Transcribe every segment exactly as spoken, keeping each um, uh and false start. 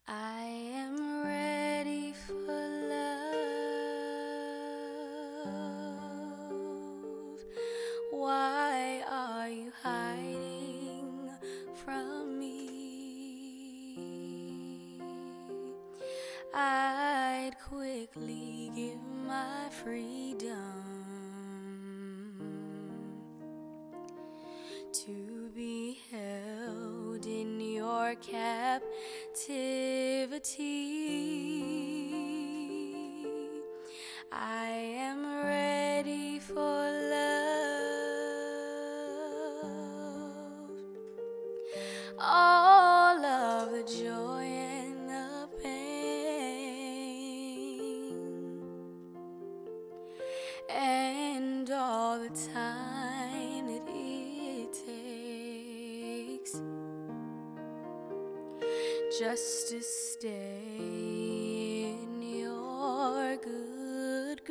I am ready for love. Why are you hiding from me? I'd quickly give my freedom to be held in your captivity. I am ready for love. All of the joy and the pain, and all the time that it takes just to stay in your good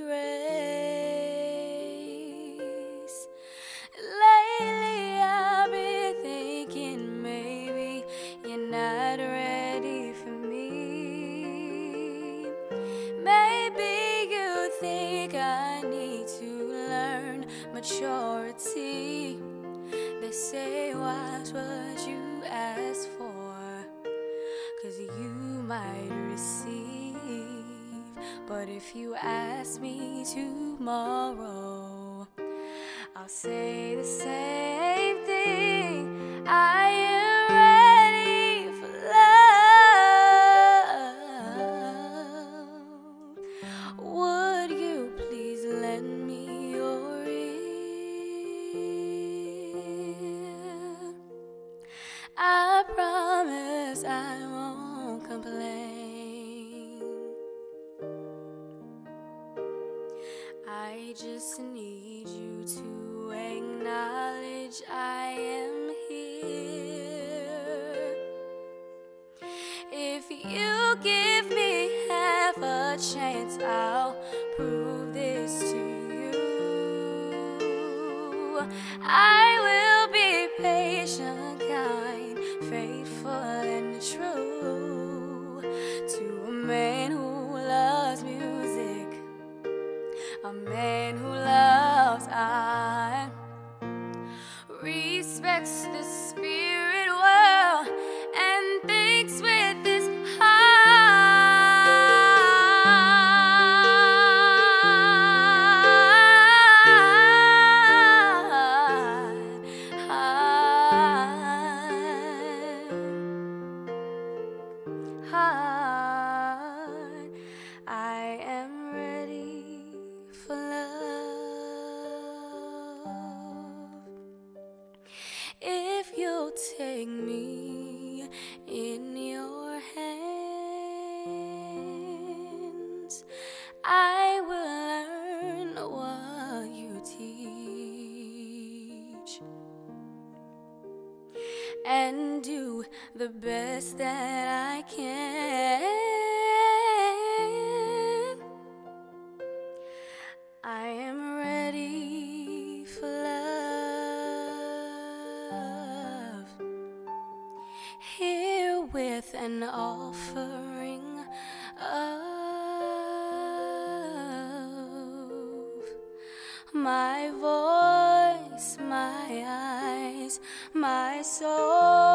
grace. Lately I've been thinking maybe you're not ready for me. Maybe you think I need to learn maturity. They say watch what you ask for, 'cause you might receive. But if you ask me tomorrow, I'll say the same thing. I am ready for love. Would you please lend me your ear? I promise I won't complain. I just need you to acknowledge I am here. If you give me half a chance, I'll prove this to you. I will be patient, kind, faithful and true to a man who loves music, a man who loves art, respects the spirit world, and thinks with his heart. Heart. Heart. I am ready for love. If you'll take me in your hands, I will learn what you teach and do the best that I can. I am ready for love. Here with an offering of my voice, my eyes, my soul.